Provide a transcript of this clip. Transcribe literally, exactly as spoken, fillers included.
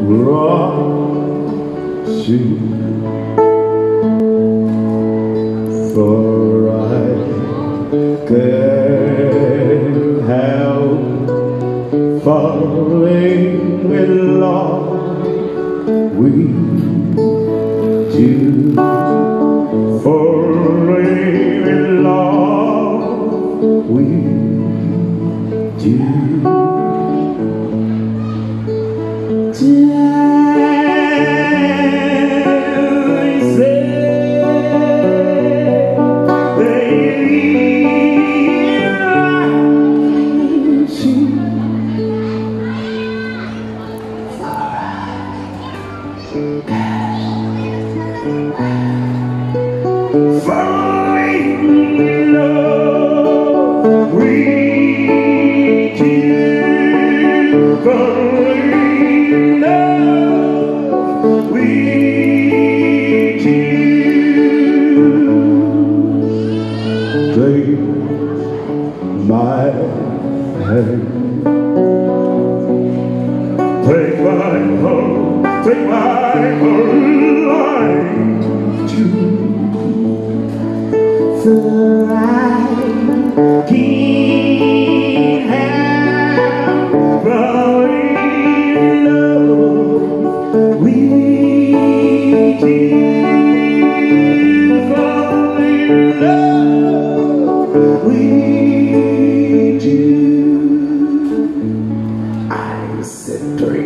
rush you, for I can't help falling in love with you, falling in love with you. Falling in love with you, falling in love with you. Take my hand, take my whole, take my whole life too. So I can't help falling in love with you, falling in love with you. I said three.